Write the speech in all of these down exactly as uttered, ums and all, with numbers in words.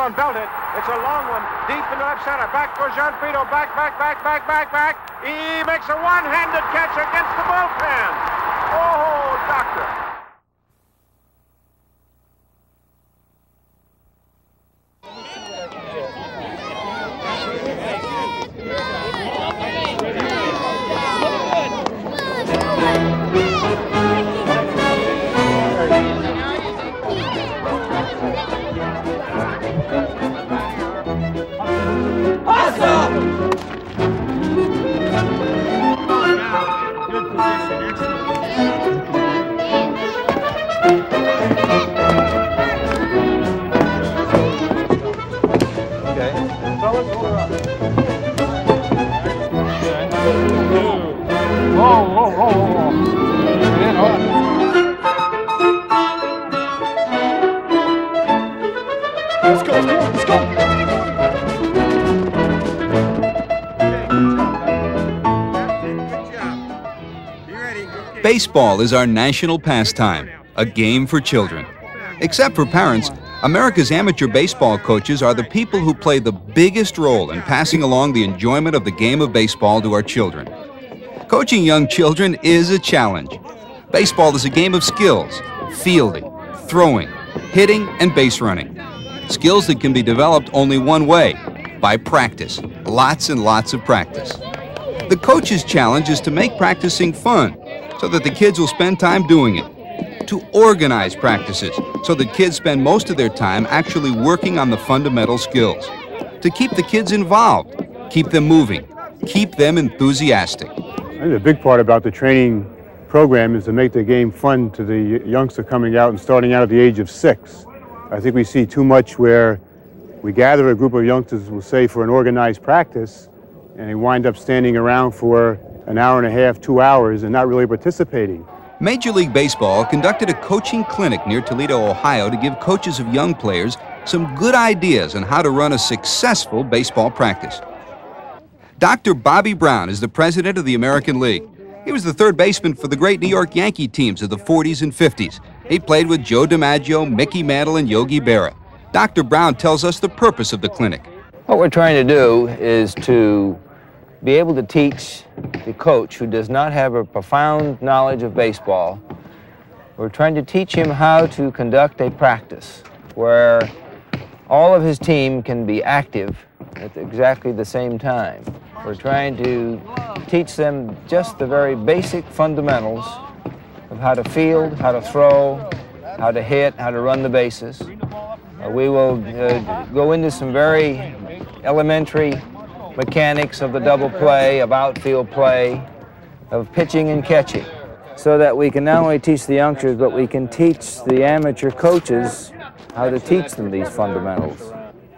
throw and belt it. It's a long one, deep in the left center. Back goes Jean Friedel. Back, back, back, back, back, back. He makes a one-handed catch against the bullpen. Oh, doctor. Baseball is our national pastime, a game for children. Except for parents, America's amateur baseball coaches are the people who play the biggest role in passing along the enjoyment of the game of baseball to our children. Coaching young children is a challenge. Baseball is a game of skills: fielding, throwing, hitting, and base running. Skills that can be developed only one way: by practice. Lots and lots of practice. The coach's challenge is to make practicing fun, so that the kids will spend time doing it. To organize practices, so that kids spend most of their time actually working on the fundamental skills. To keep the kids involved, keep them moving, keep them enthusiastic. I think the big part about the training program is to make the game fun to the youngster coming out and starting out at the age of six. I think we see too much where we gather a group of youngsters, we'll say, for an organized practice, and they wind up standing around for an hour and a half, two hours, and not really participating. Major League Baseball conducted a coaching clinic near Toledo, Ohio, to give coaches of young players some good ideas on how to run a successful baseball practice. Doctor Bobby Brown is the president of the American League. He was the third baseman for the great New York Yankee teams of the forties and fifties. He played with Joe DiMaggio, Mickey Mantle, and Yogi Berra. Doctor Brown tells us the purpose of the clinic. What we're trying to do is to be able to teach the coach who does not have a profound knowledge of baseball. We're trying to teach him how to conduct a practice where all of his team can be active at exactly the same time. We're trying to teach them just the very basic fundamentals of how to field, how to throw, how to hit, how to run the bases. Uh, we will uh, go into some very elementary mechanics of the double play, of outfield play, of pitching and catching, so that we can not only teach the youngsters, but we can teach the amateur coaches how to teach them these fundamentals.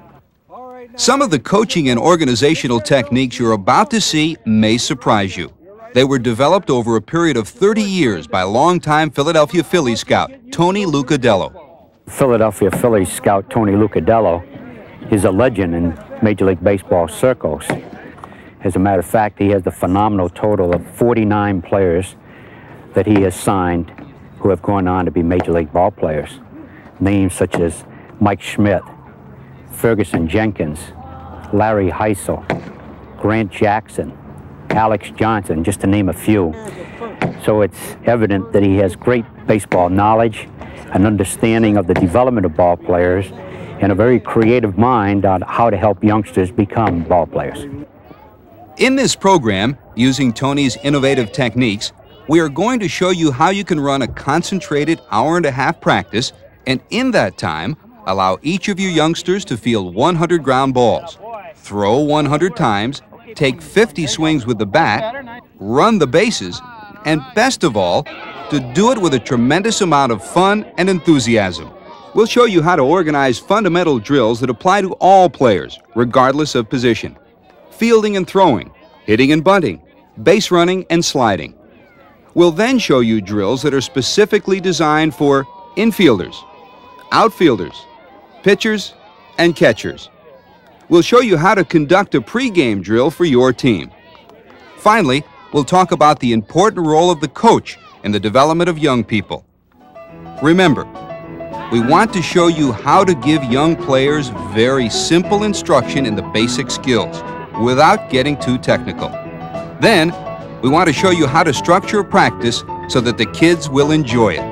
Some of the coaching and organizational techniques you're about to see may surprise you. They were developed over a period of thirty years by longtime Philadelphia Phillies scout Tony Lucadello. Philadelphia Phillies scout Tony Lucadello is a legend in Major League Baseball circles. As a matter of fact, he has the phenomenal total of forty-nine players that he has signed who have gone on to be Major League ball players. Names such as Mike Schmidt, Ferguson Jenkins, Larry Heisel, Grant Jackson, Alex Johnson, just to name a few. So it's evident that he has great baseball knowledge, an understanding of the development of ball players, and a very creative mind on how to help youngsters become ball players. In this program, using Tony's innovative techniques, we are going to show you how you can run a concentrated hour and a half practice, and in that time, allow each of you youngsters to field one hundred ground balls, throw one hundred times, take fifty swings with the bat, run the bases, and best of all, to do it with a tremendous amount of fun and enthusiasm. We'll show you how to organize fundamental drills that apply to all players, regardless of position. Fielding and throwing, hitting and bunting, base running and sliding. We'll then show you drills that are specifically designed for infielders, outfielders, pitchers, and catchers. We'll show you how to conduct a pregame drill for your team. Finally, we'll talk about the important role of the coach in the development of young people. Remember, we want to show you how to give young players very simple instruction in the basic skills without getting too technical. Then, we want to show you how to structure practice so that the kids will enjoy it.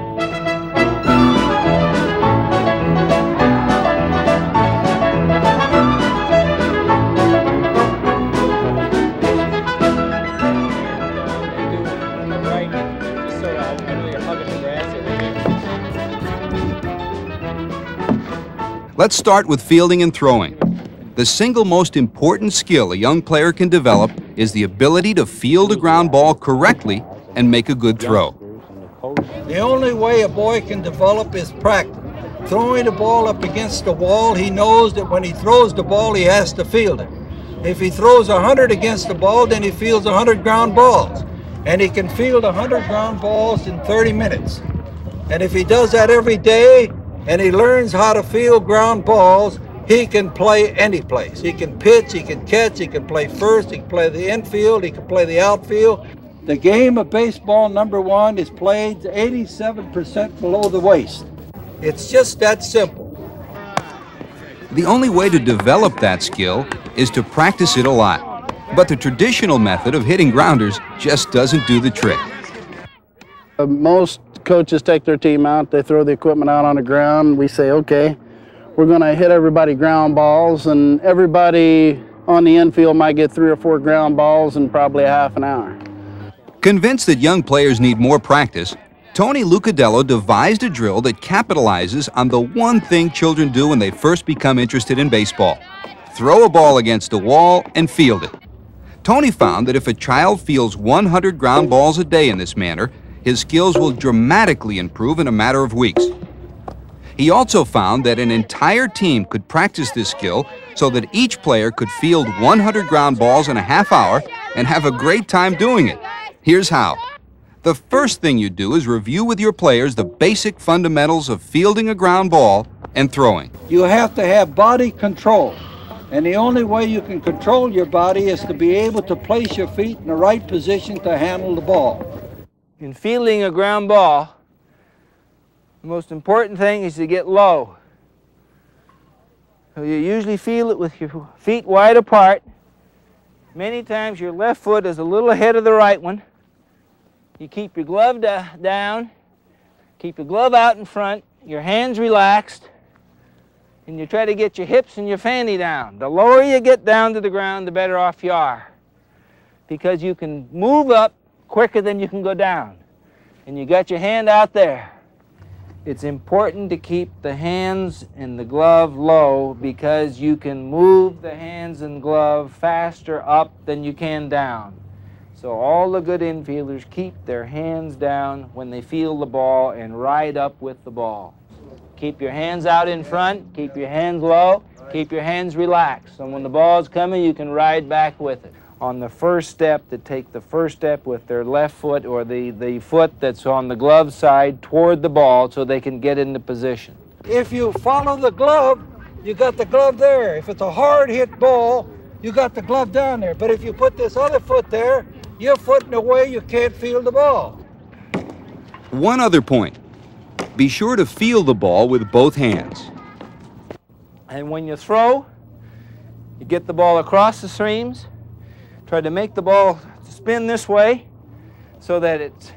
Let's start with fielding and throwing. The single most important skill a young player can develop is the ability to field a ground ball correctly and make a good throw. The only way a boy can develop is practice. Throwing the ball up against the wall, he knows that when he throws the ball, he has to field it. If he throws one hundred against the ball, then he fields one hundred ground balls. And he can field one hundred ground balls in thirty minutes. And if he does that every day, and he learns how to field ground balls, he can play any place. He can pitch, he can catch, he can play first, he can play the infield, he can play the outfield. The game of baseball, number one, is played eighty-seven percent below the waist. It's just that simple. The only way to develop that skill is to practice it a lot. But the traditional method of hitting grounders just doesn't do the trick. Uh, most coaches take their team out, they throw the equipment out on the ground. We say, okay, we're going to hit everybody ground balls, and everybody on the infield might get three or four ground balls in probably a half an hour. Convinced that young players need more practice, Tony Lucadello devised a drill that capitalizes on the one thing children do when they first become interested in baseball: throw a ball against a wall and field it. Tony found that if a child fields one hundred ground balls a day in this manner, his skills will dramatically improve in a matter of weeks. He also found that an entire team could practice this skill so that each player could field one hundred ground balls in a half hour and have a great time doing it. Here's how. The first thing you do is review with your players the basic fundamentals of fielding a ground ball and throwing. You have to have body control. And the only way you can control your body is to be able to place your feet in the right position to handle the ball. In fielding a ground ball, the most important thing is to get low. So you usually field it with your feet wide apart. Many times your left foot is a little ahead of the right one. You keep your glove down, keep your glove out in front, your hands relaxed, and you try to get your hips and your fanny down. The lower you get down to the ground, the better off you are, because you can move up quicker than you can go down. And you got your hand out there. It's important to keep the hands and the glove low, because you can move the hands and glove faster up than you can down. So all the good infielders keep their hands down when they field the ball and ride up with the ball. Keep your hands out in front, keep your hands low, keep your hands relaxed. So when the ball's coming, you can ride back with it. On the first step, to take the first step with their left foot, or the, the foot that's on the glove side toward the ball, so they can get into position. If you follow the glove, you got the glove there. If it's a hard hit ball, you got the glove down there. But if you put this other foot there, your foot in the way, you can't field the ball. One other point. Be sure to field the ball with both hands. And when you throw, you get the ball across the seams. Try to make the ball spin this way so that it's,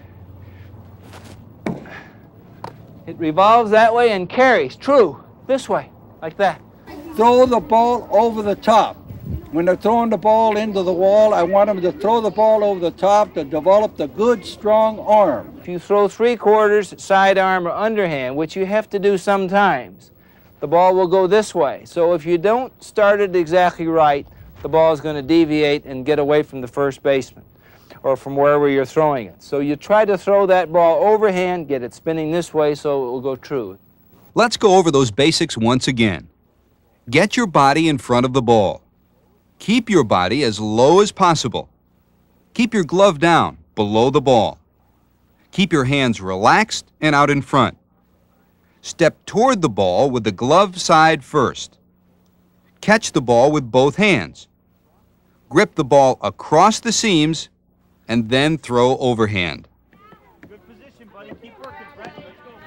it revolves that way and carries true this way, like that. Throw the ball over the top. When they're throwing the ball into the wall, I want them to throw the ball over the top to develop the good, strong arm. If you throw three quarters, sidearm, or underhand, which you have to do sometimes, the ball will go this way. So if you don't start it exactly right, the ball is going to deviate and get away from the first baseman or from wherever you're throwing it. So you try to throw that ball overhand, get it spinning this way so it will go true. Let's go over those basics once again. Get your body in front of the ball. Keep your body as low as possible. Keep your glove down below the ball. Keep your hands relaxed and out in front. Step toward the ball with the glove side first. Catch the ball with both hands. Grip the ball across the seams and then throw overhand. Good position, buddy. Keep working, Brett. Let's go.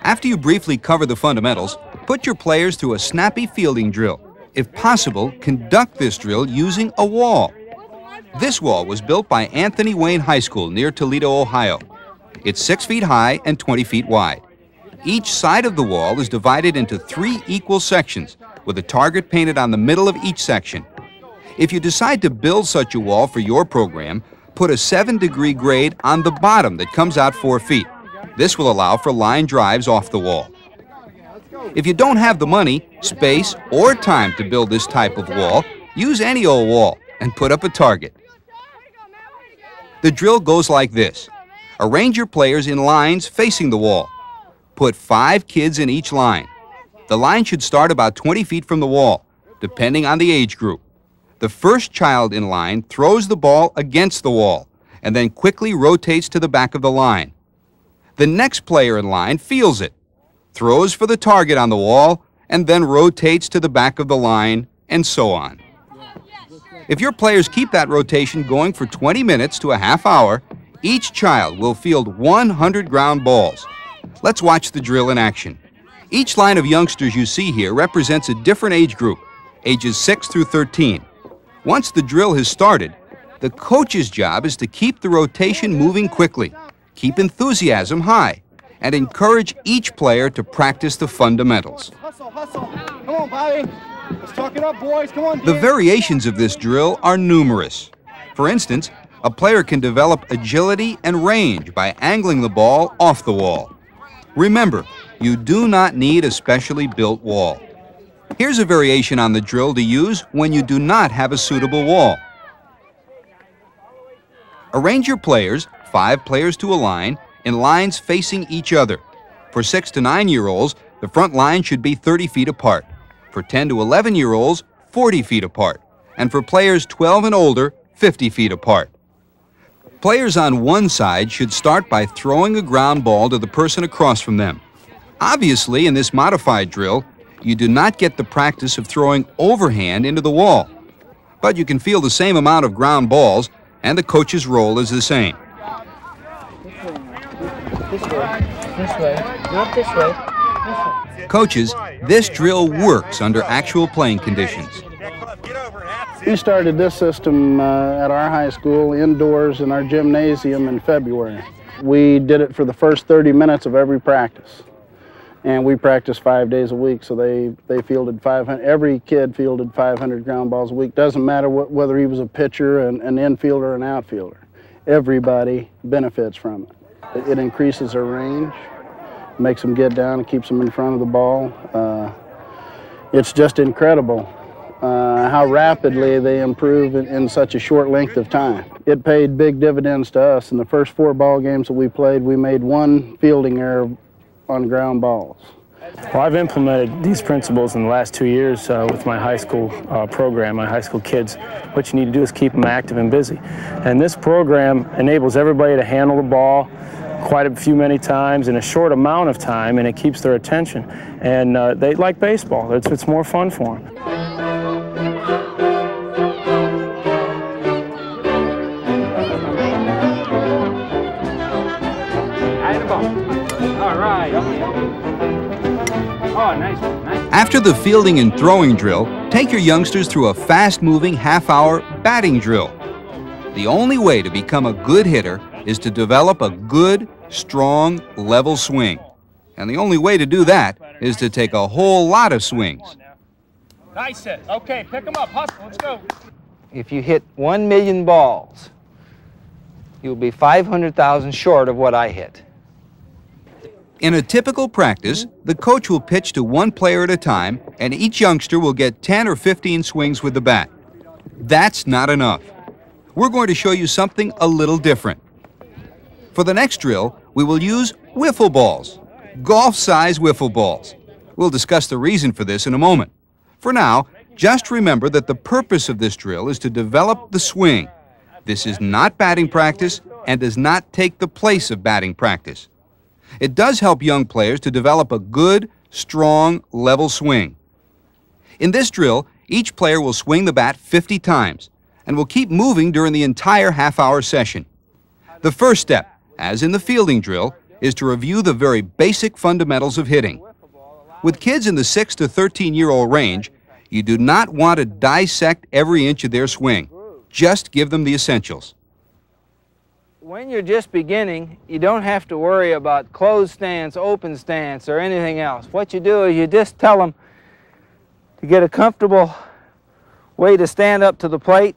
After you briefly cover the fundamentals, put your players through a snappy fielding drill. If possible, conduct this drill using a wall. This wall was built by Anthony Wayne High School near Toledo, Ohio. It's six feet high and twenty feet wide. Each side of the wall is divided into three equal sections, with a target painted on the middle of each section. If you decide to build such a wall for your program, put a seven degree grade on the bottom that comes out four feet. This will allow for line drives off the wall. If you don't have the money, space, or time to build this type of wall, use any old wall and put up a target. The drill goes like this. Arrange your players in lines facing the wall. Put five kids in each line. The line should start about twenty feet from the wall, depending on the age group. The first child in line throws the ball against the wall and then quickly rotates to the back of the line. The next player in line fields it, throws for the target on the wall, and then rotates to the back of the line, and so on. If your players keep that rotation going for twenty minutes to a half hour, each child will field one hundred ground balls. Let's watch the drill in action. Each line of youngsters you see here represents a different age group, ages six through thirteen. Once the drill has started, the coach's job is to keep the rotation moving quickly, keep enthusiasm high, and encourage each player to practice the fundamentals. Hustle, hustle. Come on, Bobby. Let's talk it up, boys. Come on, The variations of this drill are numerous. For instance, a player can develop agility and range by angling the ball off the wall. Remember, you do not need a specially built wall. Here's a variation on the drill to use when you do not have a suitable wall. Arrange your players, five players to a line, in lines facing each other. For six to nine year olds, the front line should be thirty feet apart. For ten to eleven year olds, forty feet apart. And for players twelve and older, fifty feet apart. Players on one side should start by throwing a ground ball to the person across from them. Obviously, in this modified drill, you do not get the practice of throwing overhand into the wall. But you can feel the same amount of ground balls, and the coach's role is the same. This way, this way, not this way, this way. Coaches, this drill works under actual playing conditions. We started this system uh, at our high school, indoors in our gymnasium in February. We did it for the first thirty minutes of every practice. And we practiced five days a week, so they, they fielded five hundred, every kid fielded five hundred ground balls a week. Doesn't matter what, whether he was a pitcher, an, an infielder, or an outfielder. Everybody benefits from it. It, it increases their range, makes them get down and keeps them in front of the ball. Uh, it's just incredible uh, how rapidly they improve in, in such a short length of time. It paid big dividends to us. In the first four ball games that we played, we made one fielding error on ground balls. Well, I've implemented these principles in the last two years uh, with my high school uh, program, my high school kids. What you need to do is keep them active and busy. And this program enables everybody to handle the ball quite a few many times in a short amount of time, and it keeps their attention. And uh, they like baseball. It's, it's more fun for them. After the fielding and throwing drill, take your youngsters through a fast-moving half-hour batting drill. The only way to become a good hitter is to develop a good, strong, level swing. And the only way to do that is to take a whole lot of swings. Nice hit. Okay, pick them up. Hustle. Let's go. If you hit one million balls, you'll be five hundred thousand short of what I hit. In a typical practice, the coach will pitch to one player at a time, and each youngster will get ten or fifteen swings with the bat. That's not enough. We're going to show you something a little different. For the next drill, we will use wiffle balls, golf-size wiffle balls. We'll discuss the reason for this in a moment. For now, just remember that the purpose of this drill is to develop the swing. This is not batting practice and does not take the place of batting practice. It does help young players to develop a good, strong, level swing. In this drill, each player will swing the bat fifty times and will keep moving during the entire half-hour session. The first step, as in the fielding drill, is to review the very basic fundamentals of hitting. With kids in the six to thirteen-year-old range, you do not want to dissect every inch of their swing. Just give them the essentials. When you're just beginning, you don't have to worry about closed stance, open stance, or anything else. What you do is you just tell them to get a comfortable way to stand up to the plate.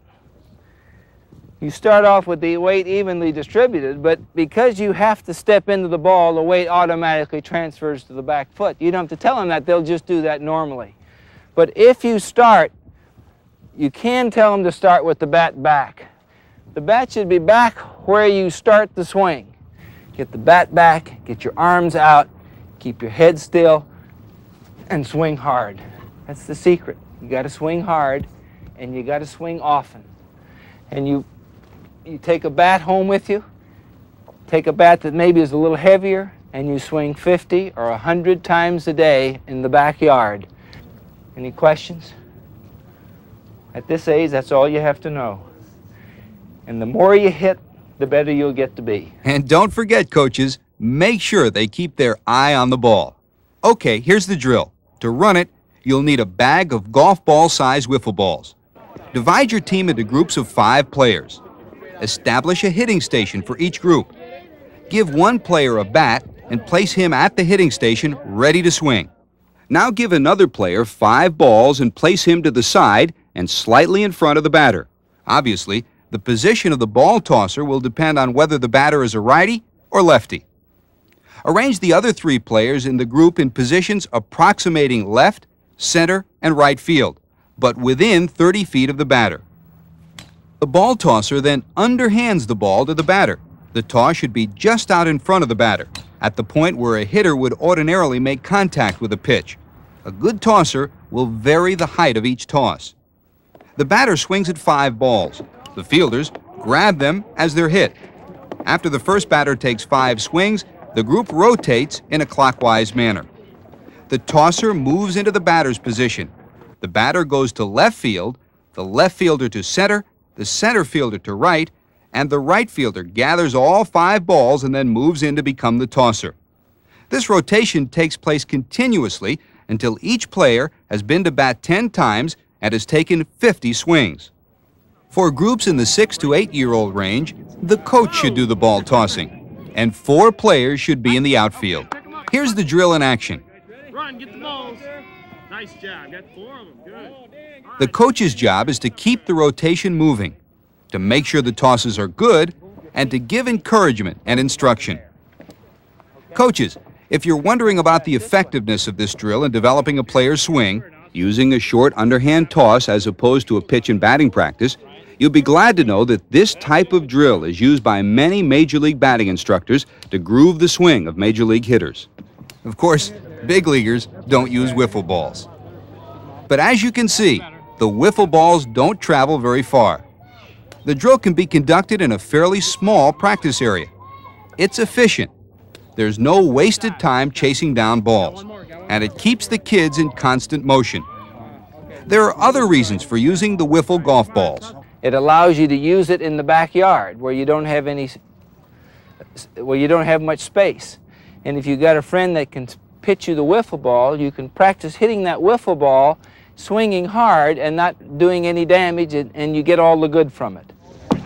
You start off with the weight evenly distributed, but because you have to step into the ball, the weight automatically transfers to the back foot. You don't have to tell them that, they'll just do that normally. But if you start, you can tell them to start with the bat back. The bat should be back where you start the swing. Get the bat back, get your arms out, keep your head still, and swing hard. That's the secret. You got to swing hard, and you got to swing often. And you You take a bat home with you, take a bat that maybe is a little heavier, and you swing fifty or one hundred times a day in the backyard. Any questions? At this age, that's all you have to know. And the more you hit, the better you'll get to be. And don't forget, coaches, make sure they keep their eye on the ball. Okay, here's the drill. To run it, you'll need a bag of golf ball-sized wiffle balls. Divide your team into groups of five players. Establish a hitting station for each group. Give one player a bat and place him at the hitting station ready to swing. Now give another player five balls and place him to the side and slightly in front of the batter. Obviously, the position of the ball tosser will depend on whether the batter is a righty or lefty. Arrange the other three players in the group in positions approximating left, center, and right field, but within thirty feet of the batter. The ball tosser then underhands the ball to the batter. The toss should be just out in front of the batter, at the point where a hitter would ordinarily make contact with a pitch. A good tosser will vary the height of each toss. The batter swings at five balls. The fielders grab them as they're hit. After the first batter takes five swings, the group rotates in a clockwise manner. The tosser moves into the batter's position. The batter goes to left field, the left fielder to center, the center fielder to right, and the right fielder gathers all five balls and then moves in to become the tosser. This rotation takes place continuously until each player has been to bat ten times and has taken fifty swings. For groups in the six to eight-year-old range, the coach should do the ball tossing, and four players should be in the outfield. Here's the drill in action. Run, get the balls. Nice job. Got four of them. Good. The coach's job is to keep the rotation moving, to make sure the tosses are good, and to give encouragement and instruction. Coaches, if you're wondering about the effectiveness of this drill in developing a player's swing, using a short underhand toss as opposed to a pitch and batting practice, you'll be glad to know that this type of drill is used by many Major League batting instructors to groove the swing of Major League hitters. Of course, big leaguers don't use wiffle balls. But as you can see, the wiffle balls don't travel very far. The drill can be conducted in a fairly small practice area. It's efficient. There's no wasted time chasing down balls, and it keeps the kids in constant motion. There are other reasons for using the wiffle golf balls. It allows you to use it in the backyard where you don't have any, where you don't have much space. And if you've got a friend that can pitch you the wiffle ball, you can practice hitting that wiffle ball, swinging hard and not doing any damage, and, and you get all the good from it.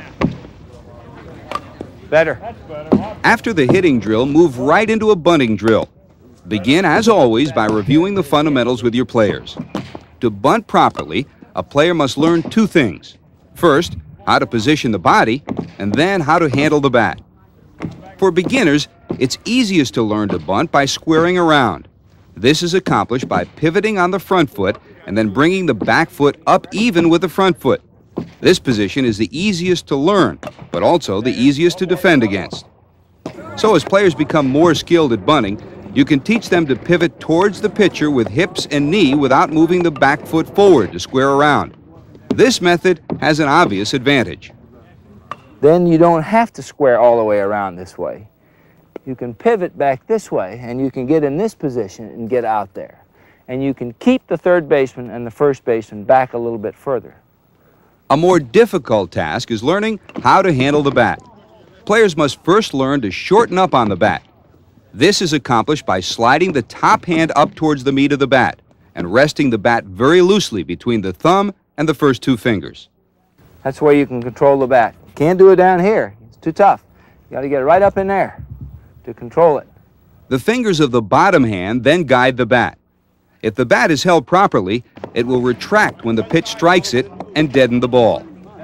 Better. After the hitting drill, move right into a bunting drill. Begin, as always, by reviewing the fundamentals with your players. To bunt properly, a player must learn two things. First, how to position the body, and then how to handle the bat. For beginners, it's easiest to learn to bunt by squaring around. This is accomplished by pivoting on the front foot and then bringing the back foot up even with the front foot. This position is the easiest to learn, but also the easiest to defend against. So as players become more skilled at bunting, you can teach them to pivot towards the pitcher with hips and knee without moving the back foot forward to square around. This method has an obvious advantage. Then you don't have to square all the way around this way. You can pivot back this way, and you can get in this position and get out there. And you can keep the third baseman and the first baseman back a little bit further. A more difficult task is learning how to handle the bat. Players must first learn to shorten up on the bat. This is accomplished by sliding the top hand up towards the meat of the bat and resting the bat very loosely between the thumb and the first two fingers. That's where you can control the bat. You can't do it down here. It's too tough. You got to get it right up in there to control it. The fingers of the bottom hand then guide the bat. If the bat is held properly, it will retract when the pitch strikes it and deaden the ball.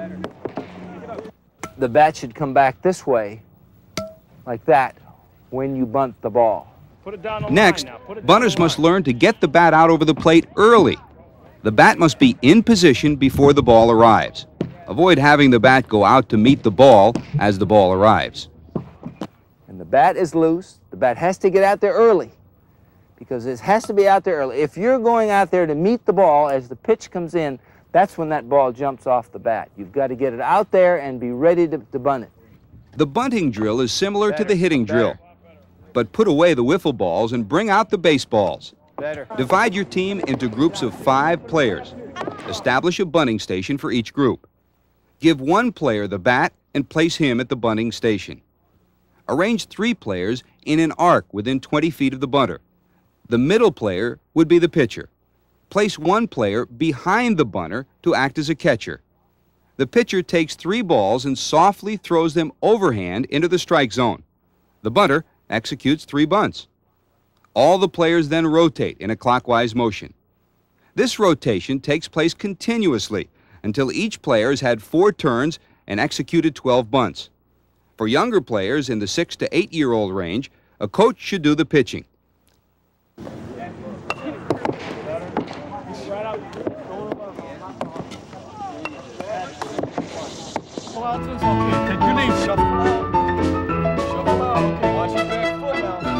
The bat should come back this way, like that, when you bunt the ball. Next, bunters must learn to get the bat out over the plate early. The bat must be in position before the ball arrives. Avoid having the bat go out to meet the ball as the ball arrives. And the bat is loose. The bat has to get out there early, because it has to be out there early. If you're going out there to meet the ball as the pitch comes in, that's when that ball jumps off the bat. You've got to get it out there and be ready to, to bunt it. The bunting drill is similar to the hitting drill, but put away the wiffle balls and bring out the baseballs. Better. Divide your team into groups of five players. Establish a bunting station for each group. Give one player the bat and place him at the bunting station. Arrange three players in an arc within twenty feet of the bunter. The middle player would be the pitcher. Place one player behind the bunter to act as a catcher. The pitcher takes three balls and softly throws them overhand into the strike zone. The bunter executes three bunts. All the players then rotate in a clockwise motion. This rotation takes place continuously until each player has had four turns and executed twelve bunts. For younger players in the six to eight year old range, a coach should do the pitching. Take your name, shuffle out. Shuffle out. Okay, watch your back foot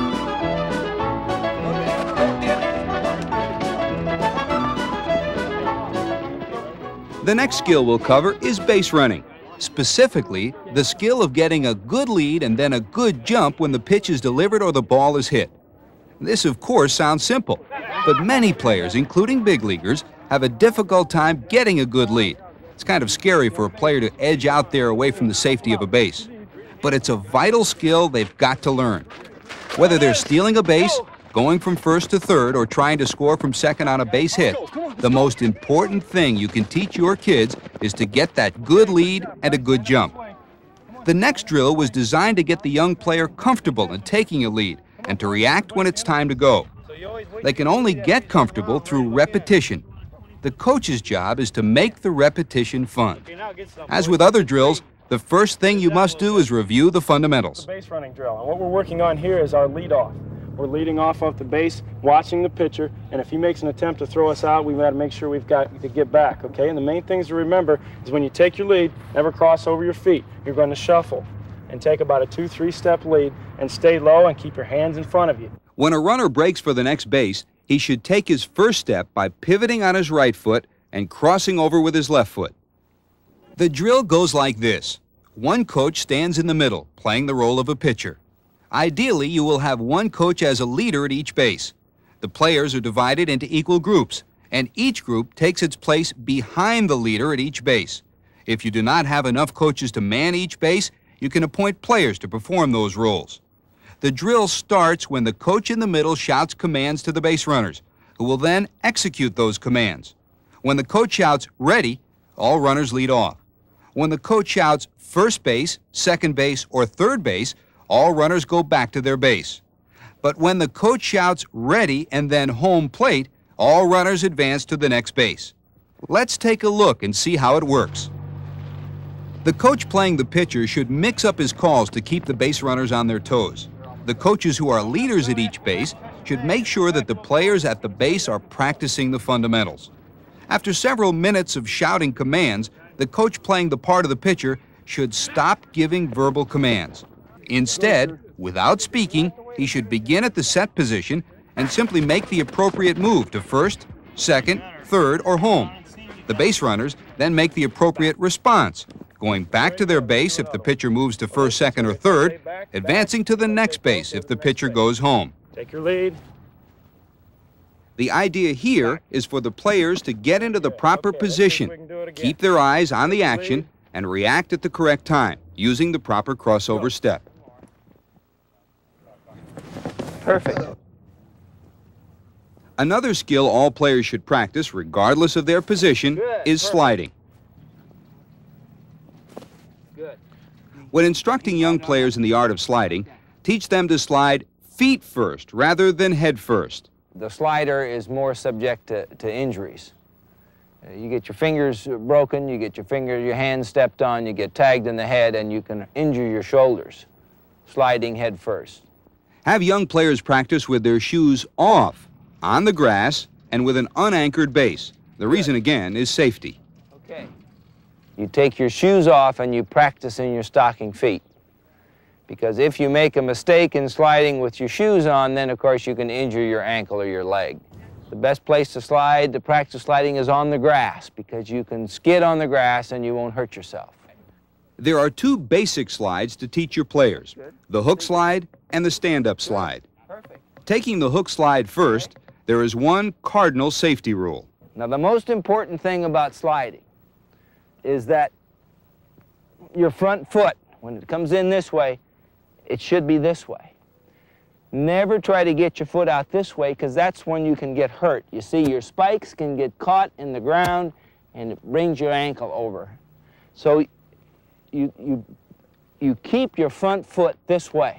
now. The next skill we'll cover is base running. Specifically, the skill of getting a good lead and then a good jump when the pitch is delivered or the ball is hit. This, of course, sounds simple, but many players, including big leaguers, have a difficult time getting a good lead. It's kind of scary for a player to edge out there away from the safety of a base. But it's a vital skill they've got to learn. Whether they're stealing a base, going from first to third, or trying to score from second on a base hit, the most important thing you can teach your kids is to get that good lead and a good jump. The next drill was designed to get the young player comfortable in taking a lead and to react when it's time to go. They can only get comfortable through repetition. The coach's job is to make the repetition fun. As with other drills, the first thing you must do is review the fundamentals. The base running drill. And what we're working on here is our lead off. We're leading off of the base, watching the pitcher, and if he makes an attempt to throw us out, we've got to make sure we've got to get back, okay? And the main things to remember is when you take your lead, never cross over your feet. You're going to shuffle and take about a two, three step lead and stay low and keep your hands in front of you. When a runner breaks for the next base, he should take his first step by pivoting on his right foot and crossing over with his left foot. The drill goes like this. One coach stands in the middle, playing the role of a pitcher. Ideally, you will have one coach as a leader at each base. The players are divided into equal groups, and each group takes its place behind the leader at each base. If you do not have enough coaches to man each base, you can appoint players to perform those roles. The drill starts when the coach in the middle shouts commands to the base runners, who will then execute those commands. When the coach shouts ready, all runners lead off. When the coach shouts first base, second base, or third base, all runners go back to their base. But when the coach shouts ready and then home plate, all runners advance to the next base. Let's take a look and see how it works. The coach playing the pitcher should mix up his calls to keep the base runners on their toes. The coaches who are leaders at each base should make sure that the players at the base are practicing the fundamentals. After several minutes of shouting commands, the coach playing the part of the pitcher should stop giving verbal commands. Instead, without speaking, he should begin at the set position and simply make the appropriate move to first, second, third, or home. The base runners then make the appropriate response, going back to their base if the pitcher moves to first, second, or third, advancing to the next base if the pitcher goes home. Take your lead. The idea here is for the players to get into the proper position, keep their eyes on the action, and react at the correct time, using the proper crossover step. Perfect. Another skill all players should practice, regardless of their position, Good, is perfect. sliding. Good. When instructing young players in the art of sliding, teach them to slide feet first rather than head first. The slider is more subject to, to injuries. Uh, You get your fingers broken, you get your finger, your hand stepped on, you get tagged in the head, and you can injure your shoulders sliding head first. Have young players practice with their shoes off, on the grass, and with an unanchored base. The reason, again, is safety. Okay. You take your shoes off and you practice in your stocking feet. Because if you make a mistake in sliding with your shoes on, then of course you can injure your ankle or your leg. The best place to slide, to practice sliding, is on the grass, because you can skid on the grass and you won't hurt yourself. There are two basic slides to teach your players, the hook slide and the stand-up slide. Perfect. Taking the hook slide first, there is one cardinal safety rule. Now, the most important thing about sliding is that your front foot, when it comes in this way, it should be this way. Never try to get your foot out this way, because that's when you can get hurt. You see, your spikes can get caught in the ground and it brings your ankle over. So you, you, you keep your front foot this way,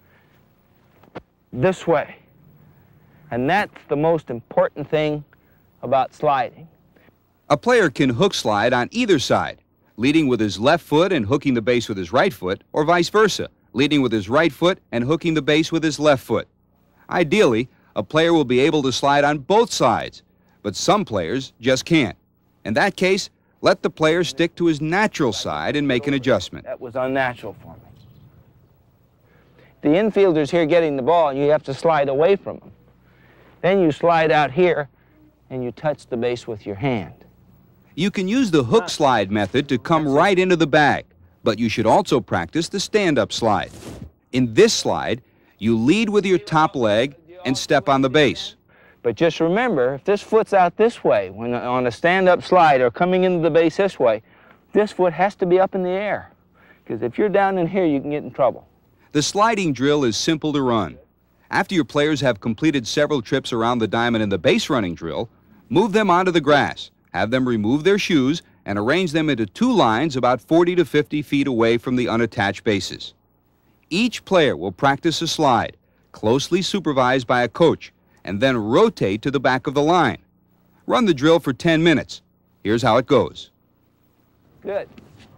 this way. And that's the most important thing about sliding. A player can hook slide on either side, leading with his left foot and hooking the base with his right foot, or vice versa, leading with his right foot and hooking the base with his left foot. Ideally, a player will be able to slide on both sides, but some players just can't. In that case, let the player stick to his natural side and make an adjustment. That was unnatural for me. The infielder's here getting the ball, and you have to slide away from him. Then you slide out here, and you touch the base with your hand. You can use the hook slide method to come right into the bag, but you should also practice the stand-up slide. In this slide, you lead with your top leg and step on the base. But just remember, if this foot's out this way, when on a stand-up slide or coming into the base this way, this foot has to be up in the air. Because if you're down in here, you can get in trouble. The sliding drill is simple to run. After your players have completed several trips around the diamond in the base running drill, move them onto the grass, have them remove their shoes, and arrange them into two lines about forty to fifty feet away from the unattached bases. Each player will practice a slide, closely supervised by a coach, and then rotate to the back of the line. Run the drill for ten minutes. Here's how it goes. Good.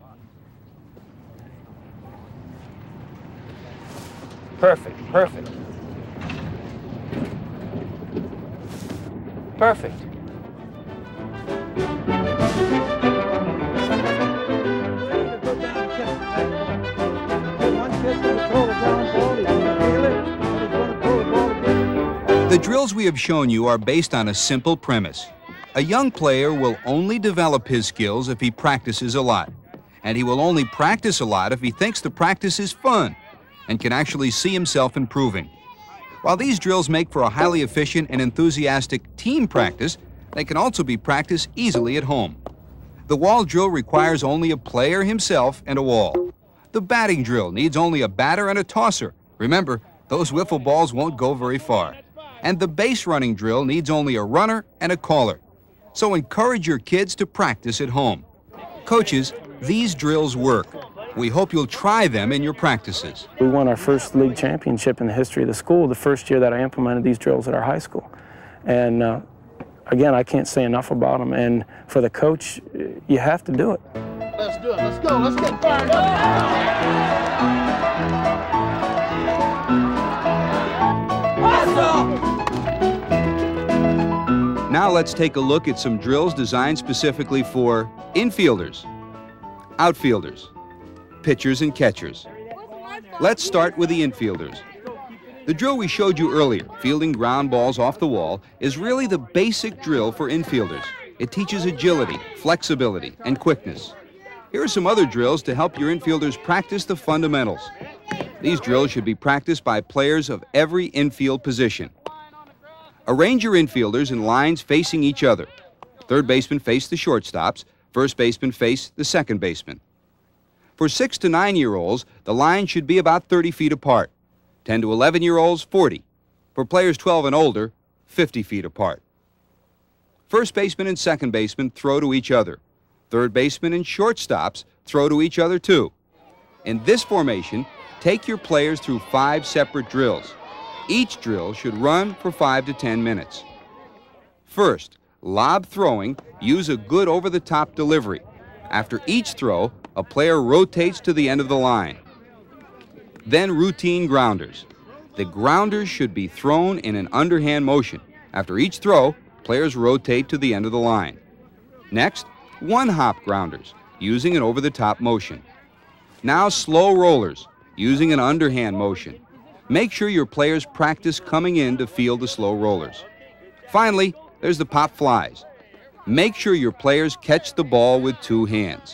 Perfect, perfect. Perfect. The drills we have shown you are based on a simple premise. A young player will only develop his skills if he practices a lot. And he will only practice a lot if he thinks the practice is fun and can actually see himself improving. While these drills make for a highly efficient and enthusiastic team practice, they can also be practiced easily at home. The wall drill requires only a player himself and a wall. The batting drill needs only a batter and a tosser. Remember, those wiffle balls won't go very far. And the base running drill needs only a runner and a caller. So encourage your kids to practice at home. Coaches, these drills work. We hope you'll try them in your practices. We won our first league championship in the history of the school the first year that I implemented these drills at our high school. And uh, again, I can't say enough about them. And for the coach, you have to do it. Let's do it. Let's go. Let's get fired up. Now let's take a look at some drills designed specifically for infielders, outfielders, pitchers and catchers. Let's start with the infielders. The drill we showed you earlier, fielding ground balls off the wall, is really the basic drill for infielders. It teaches agility, flexibility, and quickness. Here are some other drills to help your infielders practice the fundamentals. These drills should be practiced by players of every infield position. Arrange your infielders in lines facing each other. Third baseman face the shortstops, first baseman face the second baseman. For six to nine-year-olds, the line should be about thirty feet apart. ten to eleven-year-olds, forty. For players twelve and older, fifty feet apart. First baseman and second baseman throw to each other. Third baseman and shortstops throw to each other too. In this formation, take your players through five separate drills. Each drill should run for five to ten minutes. First, lob throwing, use a good over-the-top delivery. After each throw, a player rotates to the end of the line. Then routine grounders. The grounders should be thrown in an underhand motion. After each throw, players rotate to the end of the line. Next, one-hop grounders, using an over-the-top motion. Now slow rollers, using an underhand motion. Make sure your players practice coming in to field the slow rollers. Finally, there's the pop flies. Make sure your players catch the ball with two hands.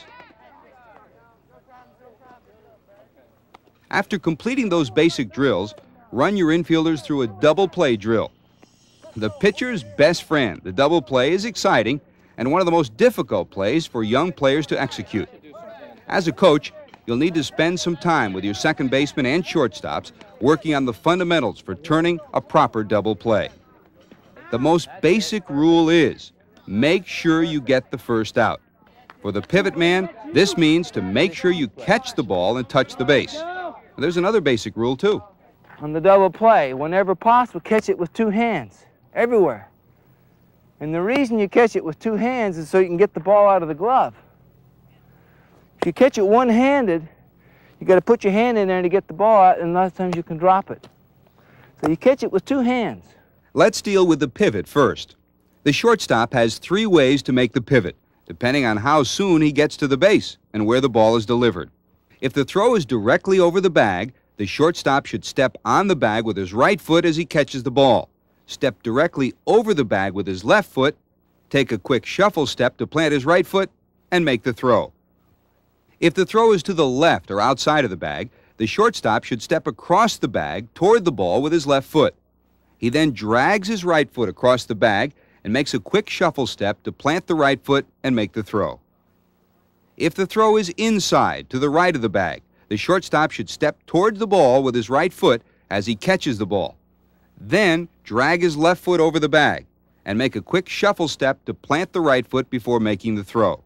After completing those basic drills, run your infielders through a double play drill. The pitcher's best friend, the double play, is exciting and one of the most difficult plays for young players to execute. As a coach, you'll need to spend some time with your second baseman and shortstops working on the fundamentals for turning a proper double play. The most basic rule is, make sure you get the first out. For the pivot man, this means to make sure you catch the ball and touch the base. There's another basic rule too. On the double play, whenever possible, catch it with two hands, everywhere. And the reason you catch it with two hands is so you can get the ball out of the glove. If you catch it one-handed, you got to put your hand in there to get the ball out, and a lot of times you can drop it. So you catch it with two hands. Let's deal with the pivot first. The shortstop has three ways to make the pivot, depending on how soon he gets to the base and where the ball is delivered. If the throw is directly over the bag, the shortstop should step on the bag with his right foot as he catches the ball. Step directly over the bag with his left foot, take a quick shuffle step to plant his right foot, and make the throw. If the throw is to the left or outside of the bag, the shortstop should step across the bag toward the ball with his left foot. He then drags his right foot across the bag and makes a quick shuffle step to plant the right foot and make the throw. If the throw is inside to the right of the bag, the shortstop should step toward the ball with his right foot as he catches the ball. Then drag his left foot over the bag and make a quick shuffle step to plant the right foot before making the throw.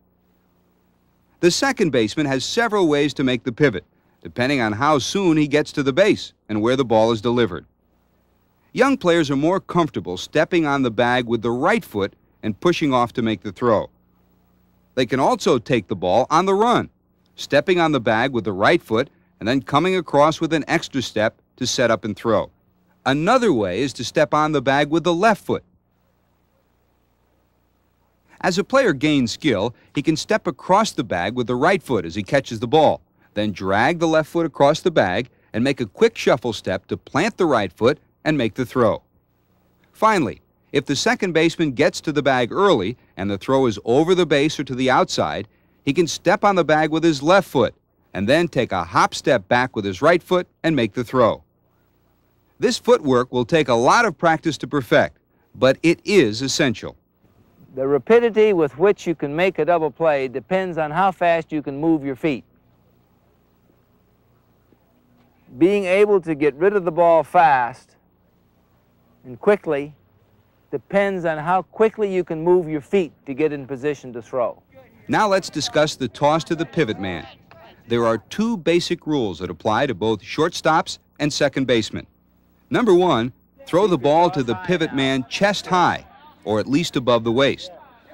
The second baseman has several ways to make the pivot, depending on how soon he gets to the base and where the ball is delivered. Young players are more comfortable stepping on the bag with the right foot and pushing off to make the throw. They can also take the ball on the run, stepping on the bag with the right foot and then coming across with an extra step to set up and throw. Another way is to step on the bag with the left foot. As a player gains skill, he can step across the bag with the right foot as he catches the ball, then drag the left foot across the bag and make a quick shuffle step to plant the right foot and make the throw. Finally, if the second baseman gets to the bag early and the throw is over the base or to the outside, he can step on the bag with his left foot and then take a hop step back with his right foot and make the throw. This footwork will take a lot of practice to perfect, but it is essential. The rapidity with which you can make a double play depends on how fast you can move your feet. Being able to get rid of the ball fast and quickly depends on how quickly you can move your feet to get in position to throw. Now let's discuss the toss to the pivot man. There are two basic rules that apply to both shortstops and second basemen. Number one, throw the ball to the pivot man chest high, or at least above the waist.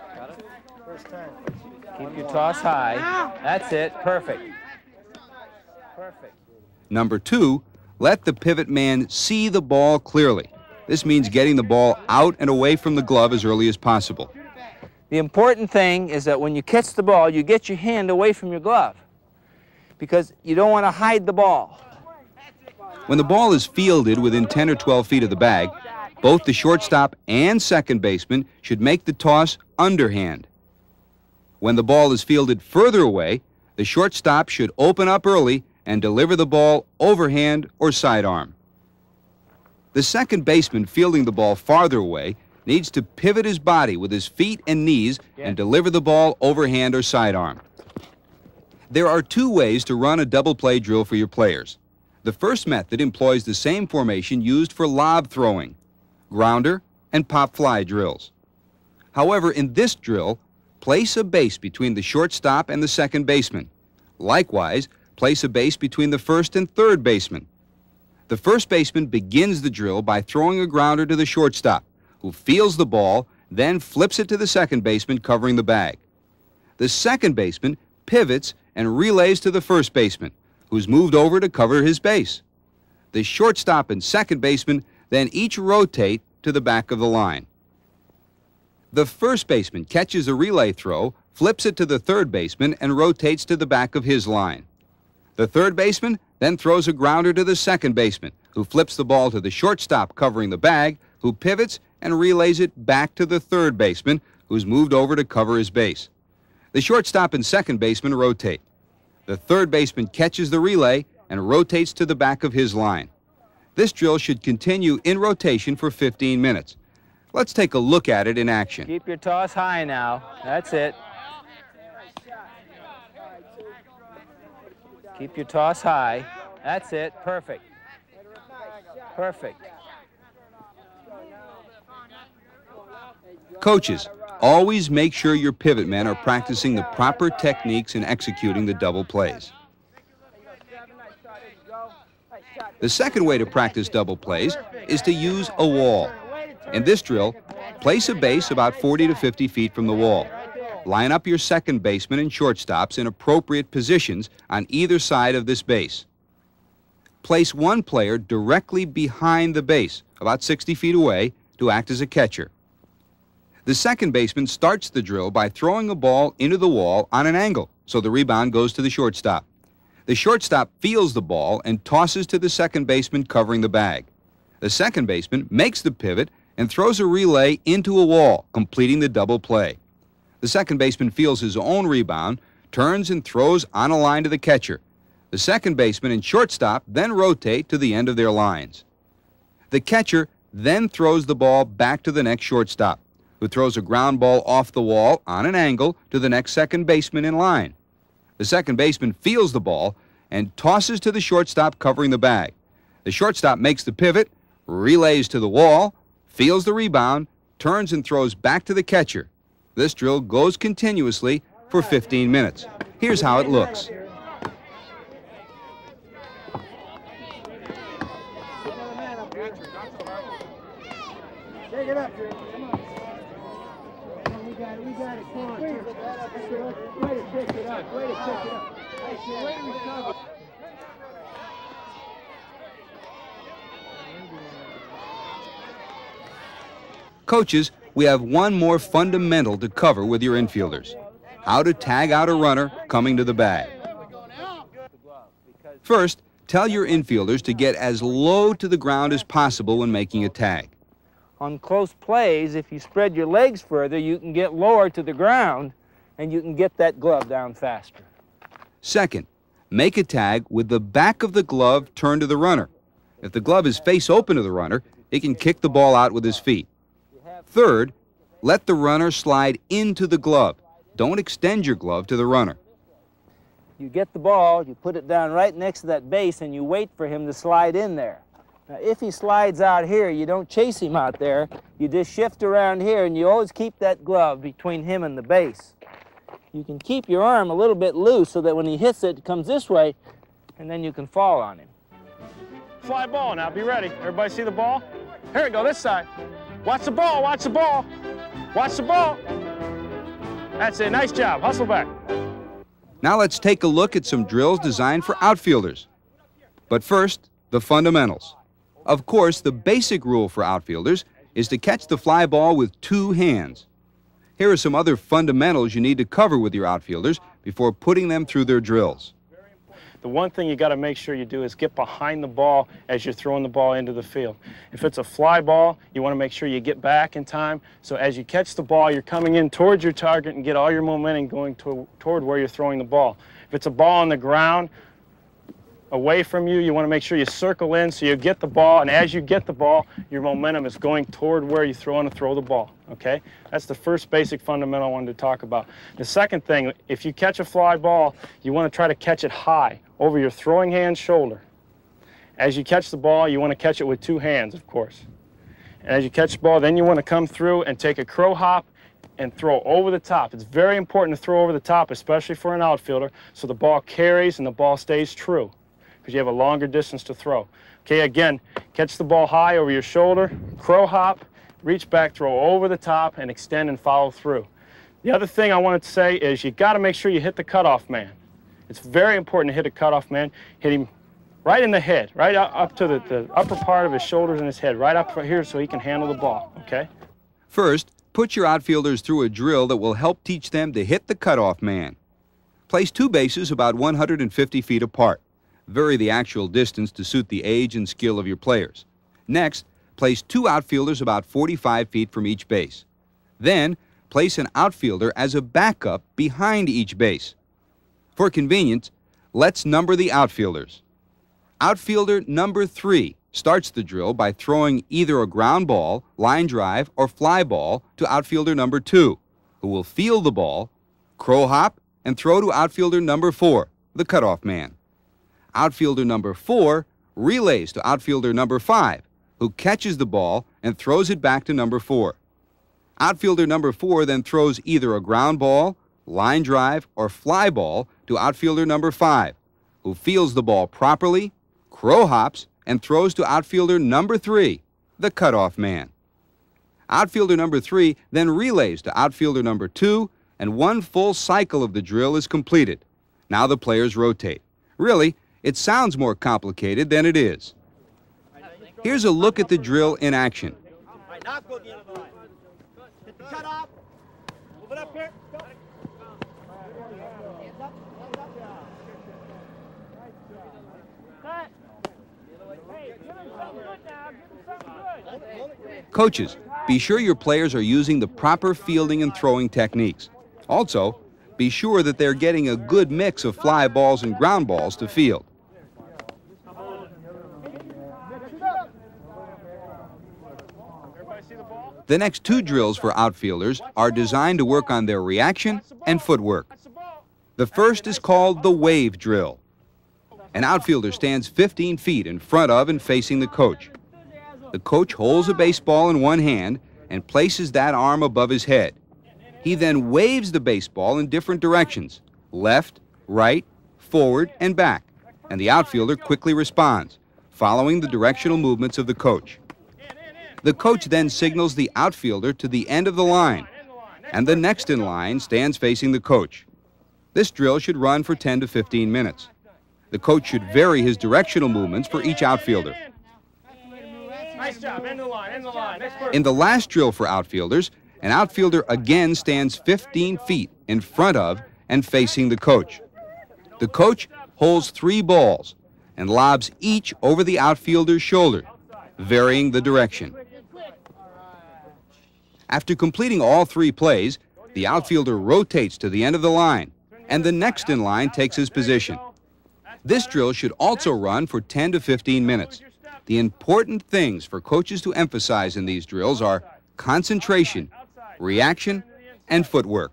Keep your toss high. That's it. Perfect. Perfect. Number two, let the pivot man see the ball clearly. This means getting the ball out and away from the glove as early as possible. The important thing is that when you catch the ball, you get your hand away from your glove because you don't want to hide the ball. When the ball is fielded within ten or twelve feet of the bag, both the shortstop and second baseman should make the toss underhand. When the ball is fielded further away, the shortstop should open up early and deliver the ball overhand or sidearm. The second baseman fielding the ball farther away needs to pivot his body with his feet and knees and deliver the ball overhand or sidearm. There are two ways to run a double play drill for your players. The first method employs the same formation used for lob throwing, grounder, and pop fly drills. However, in this drill, place a base between the shortstop and the second baseman. Likewise, place a base between the first and third baseman. The first baseman begins the drill by throwing a grounder to the shortstop, who fields the ball, then flips it to the second baseman covering the bag. The second baseman pivots and relays to the first baseman, who's moved over to cover his base. The shortstop and second baseman then each rotate to the back of the line. The first baseman catches a relay throw, flips it to the third baseman, and rotates to the back of his line. The third baseman then throws a grounder to the second baseman, who flips the ball to the shortstop covering the bag, who pivots and relays it back to the third baseman, who's moved over to cover his base. The shortstop and second baseman rotate. The third baseman catches the relay and rotates to the back of his line. This drill should continue in rotation for fifteen minutes. Let's take a look at it in action. Keep your toss high now. That's it. Keep your toss high. That's it. Perfect. Perfect. Coaches, always make sure your pivot men are practicing the proper techniques in executing the double plays. The second way to practice double plays is to use a wall. In this drill, place a base about forty to fifty feet from the wall. Line up your second baseman and shortstops in appropriate positions on either side of this base. Place one player directly behind the base, about sixty feet away, to act as a catcher. The second baseman starts the drill by throwing a ball into the wall on an angle, so the rebound goes to the shortstop. The shortstop fields the ball and tosses to the second baseman covering the bag. The second baseman makes the pivot and throws a relay into a wall, completing the double play. The second baseman fields his own rebound, turns and throws on a line to the catcher. The second baseman and shortstop then rotate to the end of their lines. The catcher then throws the ball back to the next shortstop, who throws a ground ball off the wall on an angle to the next second baseman in line. The second baseman fields the ball and tosses to the shortstop covering the bag. The shortstop makes the pivot, relays to the wall, fields the rebound, turns and throws back to the catcher. This drill goes continuously for fifteen minutes. Here's how it looks. Take it up, Jerry. Come on. Come on, we got it, we got it. Come on, Jerry. Way to pick it up, way to pick it up. Hey, Jerry, way to recover. Coaches, we have one more fundamental to cover with your infielders: how to tag out a runner coming to the bag. First, tell your infielders to get as low to the ground as possible when making a tag. On close plays, if you spread your legs further, you can get lower to the ground and you can get that glove down faster. Second, make a tag with the back of the glove turned to the runner. If the glove is face open to the runner, he can kick the ball out with his feet. Third, let the runner slide into the glove. Don't extend your glove to the runner. You get the ball, you put it down right next to that base, and you wait for him to slide in there. Now, if he slides out here, you don't chase him out there. You just shift around here, and you always keep that glove between him and the base. You can keep your arm a little bit loose so that when he hits it, it comes this way, and then you can fall on him. Fly ball now, be ready. Everybody see the ball? Here we go, this side. Watch the ball, watch the ball. Watch the ball. That's it, nice job, hustle back. Now let's take a look at some drills designed for outfielders. But first, the fundamentals. Of course, the basic rule for outfielders is to catch the fly ball with two hands. Here are some other fundamentals you need to cover with your outfielders before putting them through their drills. The one thing you got to make sure you do is get behind the ball as you're throwing the ball into the field. If it's a fly ball, you want to make sure you get back in time, so as you catch the ball, you're coming in towards your target and get all your momentum going to, toward where you're throwing the ball. If it's a ball on the ground, away from you, you want to make sure you circle in so you get the ball, and as you get the ball, your momentum is going toward where you throw and throw the ball, okay? That's the first basic fundamental I wanted to talk about. The second thing, if you catch a fly ball, you want to try to catch it high over your throwing hand's shoulder. As you catch the ball, you want to catch it with two hands, of course. And as you catch the ball, then you want to come through and take a crow hop and throw over the top. It's very important to throw over the top, especially for an outfielder, so the ball carries and the ball stays true, because you have a longer distance to throw. Okay, again, catch the ball high over your shoulder, crow hop, reach back, throw over the top, and extend and follow through. The other thing I wanted to say is you got to make sure you hit the cutoff man. It's very important to hit a cutoff man. Hit him right in the head, right up, up to the, the upper part of his shoulders and his head, right up here so he can handle the ball, okay? First, put your outfielders through a drill that will help teach them to hit the cutoff man. Place two bases about one hundred fifty feet apart. Vary the actual distance to suit the age and skill of your players. Next, place two outfielders about forty-five feet from each base. Then, place an outfielder as a backup behind each base. For convenience, let's number the outfielders. Outfielder number three starts the drill by throwing either a ground ball, line drive, or fly ball to outfielder number two, who will field the ball, crow hop, and throw to outfielder number four, the cutoff man. Outfielder number four relays to outfielder number five, who catches the ball and throws it back to number four. Outfielder number four then throws either a ground ball, line drive, or fly ball to outfielder number five, who fields the ball properly, crow hops, and throws to outfielder number three, the cutoff man. Outfielder number three then relays to outfielder number two, and one full cycle of the drill is completed. Now the players rotate. Really, it sounds more complicated than it is. Here's a look at the drill in action. Now go to the end of the line. Hit the cut off. Move it up here. Go. Hands up. Hands up. Cut. Hey, give him something good now. Give him something good. Coaches, be sure your players are using the proper fielding and throwing techniques. Also, be sure that they're getting a good mix of fly balls and ground balls to field. The next two drills for outfielders are designed to work on their reaction and footwork. The first is called the wave drill. An outfielder stands fifteen feet in front of and facing the coach. The coach holds a baseball in one hand and places that arm above his head. He then waves the baseball in different directions, left, right, forward, and back, and the outfielder quickly responds, following the directional movements of the coach. The coach then signals the outfielder to the end of the line, and the next in line stands facing the coach. This drill should run for ten to fifteen minutes. The coach should vary his directional movements for each outfielder. Nice job, end the line, end the line. Next person. In the last drill for outfielders, an outfielder again stands fifteen feet in front of and facing the coach. The coach holds three balls and lobs each over the outfielder's shoulder, varying the direction. After completing all three plays, the outfielder rotates to the end of the line, and the next in line takes his position. This drill should also run for ten to fifteen minutes. The important things for coaches to emphasize in these drills are concentration, reaction, and footwork.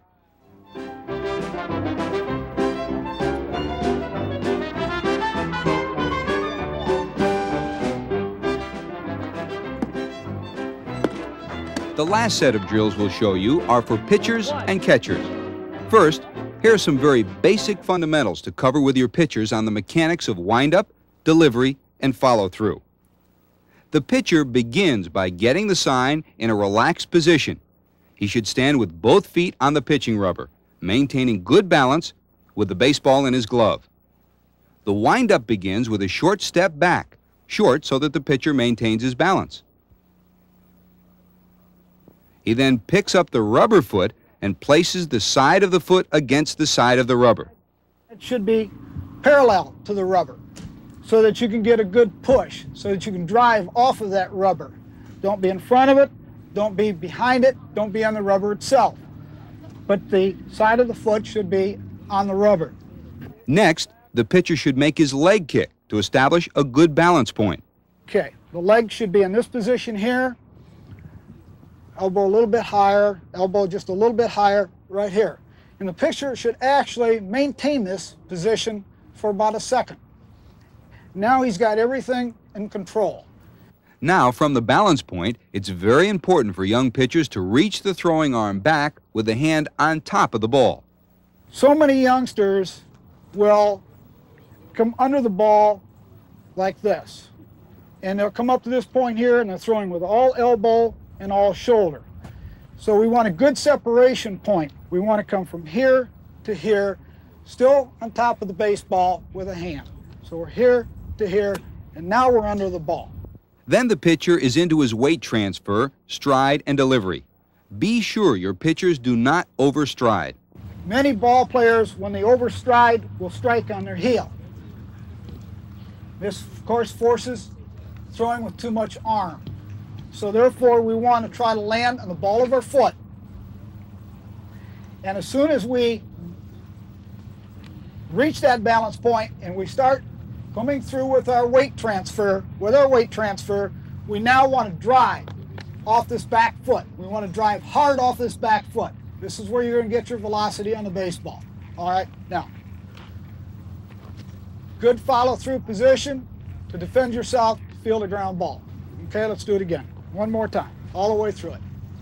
The last set of drills we'll show you are for pitchers and catchers. First, here are some very basic fundamentals to cover with your pitchers on the mechanics of windup, delivery, and follow-through. The pitcher begins by getting the sign in a relaxed position. He should stand with both feet on the pitching rubber, maintaining good balance with the baseball in his glove. The windup begins with a short step back, short so that the pitcher maintains his balance. He then picks up the rubber foot and places the side of the foot against the side of the rubber. It should be parallel to the rubber so that you can get a good push, so that you can drive off of that rubber. Don't be in front of it, don't be behind it, don't be on the rubber itself. But the side of the foot should be on the rubber. Next, the pitcher should make his leg kick to establish a good balance point. Okay, the leg should be in this position here, elbow a little bit higher, elbow just a little bit higher right here. And the pitcher should actually maintain this position for about a second. Now he's got everything in control. Now, from the balance point, it's very important for young pitchers to reach the throwing arm back with the hand on top of the ball. So many youngsters will come under the ball like this. And they'll come up to this point here and they're throwing with all elbow and all shoulder. So we want a good separation point. We want to come from here to here, still on top of the baseball with a hand. So we're here to here, and now we're under the ball. Then the pitcher is into his weight transfer, stride, and delivery. Be sure your pitchers do not overstride. Many ball players, when they overstride, will strike on their heel. This, of course, forces throwing with too much arm. So therefore, we want to try to land on the ball of our foot. And as soon as we reach that balance point and we start coming through with our weight transfer, with our weight transfer, we now want to drive off this back foot. We want to drive hard off this back foot. This is where you're going to get your velocity on the baseball. All right, now, good follow-through position to defend yourself, field a ground ball. Okay, let's do it again. One more time, all the way through it.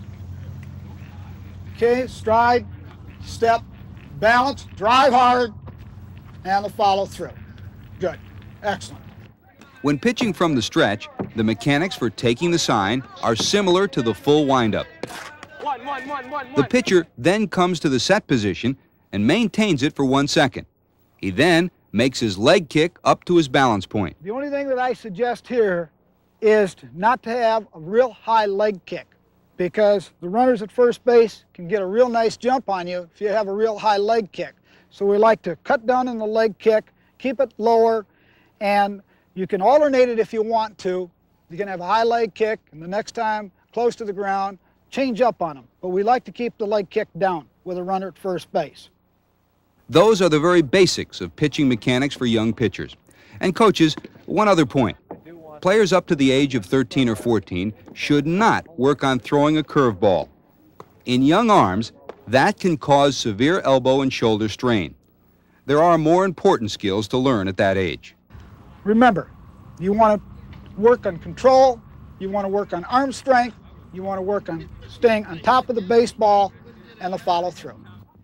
Okay, stride, step, balance, drive hard, and the follow-through. Good, excellent. When pitching from the stretch, the mechanics for taking the sign are similar to the full windup. One, one, one, one, The one. pitcher then comes to the set position and maintains it for one second. He then makes his leg kick up to his balance point. The only thing that I suggest here is to not to have a real high leg kick, because the runners at first base can get a real nice jump on you if you have a real high leg kick. So we like to cut down on the leg kick, keep it lower, and you can alternate it if you want to. You can have a high leg kick, and the next time, close to the ground, change up on them. But we like to keep the leg kick down with a runner at first base. Those are the very basics of pitching mechanics for young pitchers. And coaches, one other point. Players up to the age of thirteen or fourteen should not work on throwing a curveball. In young arms, that can cause severe elbow and shoulder strain. There are more important skills to learn at that age. Remember, you want to work on control, you want to work on arm strength, you want to work on staying on top of the baseball, and the follow-through.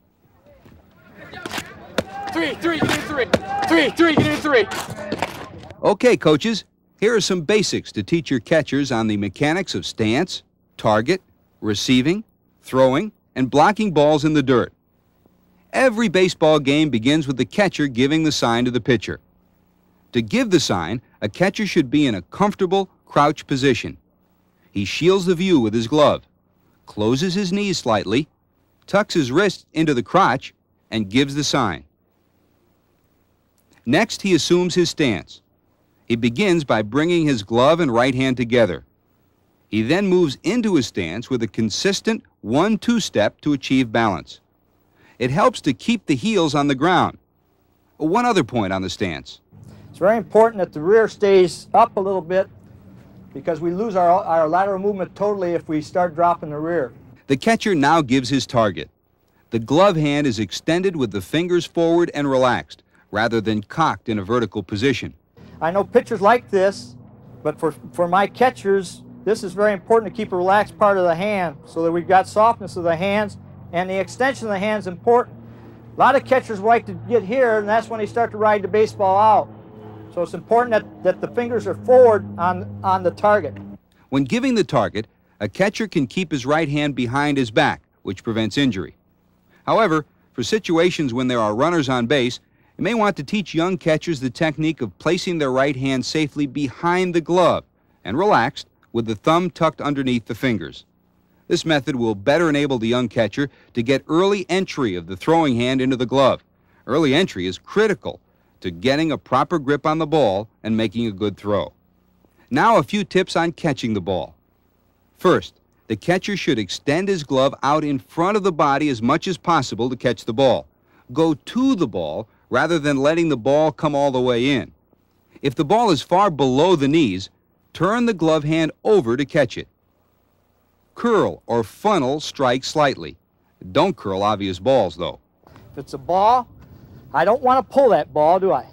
Three, three, get in three. Three, three, get in three. Okay, coaches, here are some basics to teach your catchers on the mechanics of stance, target, receiving, throwing, and blocking balls in the dirt. Every baseball game begins with the catcher giving the sign to the pitcher. To give the sign, a catcher should be in a comfortable crouch position. He shields the view with his glove, closes his knees slightly, tucks his wrist into the crotch, and gives the sign. Next, he assumes his stance. He begins by bringing his glove and right hand together. He then moves into his stance with a consistent one two step to achieve balance. It helps to keep the heels on the ground. One other point on the stance. It's very important that the rear stays up a little bit, because we lose our, our lateral movement totally if we start dropping the rear. The catcher now gives his target. The glove hand is extended with the fingers forward and relaxed, rather than cocked in a vertical position. I know pitchers like this, but for, for my catchers, this is very important to keep a relaxed part of the hand so that we've got softness of the hands, and the extension of the hand is important. A lot of catchers like to get here, and that's when they start to ride the baseball out. So it's important that, that the fingers are forward on, on the target. When giving the target, a catcher can keep his right hand behind his back, which prevents injury. However, for situations when there are runners on base, you may want to teach young catchers the technique of placing their right hand safely behind the glove and relaxed with the thumb tucked underneath the fingers. This method will better enable the young catcher to get early entry of the throwing hand into the glove. Early entry is critical to getting a proper grip on the ball and making a good throw. Now a few tips on catching the ball. First, the catcher should extend his glove out in front of the body as much as possible to catch the ball. Go to the ball rather than letting the ball come all the way in. If the ball is far below the knees, turn the glove hand over to catch it. Curl or funnel strikes slightly. Don't curl obvious balls, though. If it's a ball, I don't want to pull that ball, do I?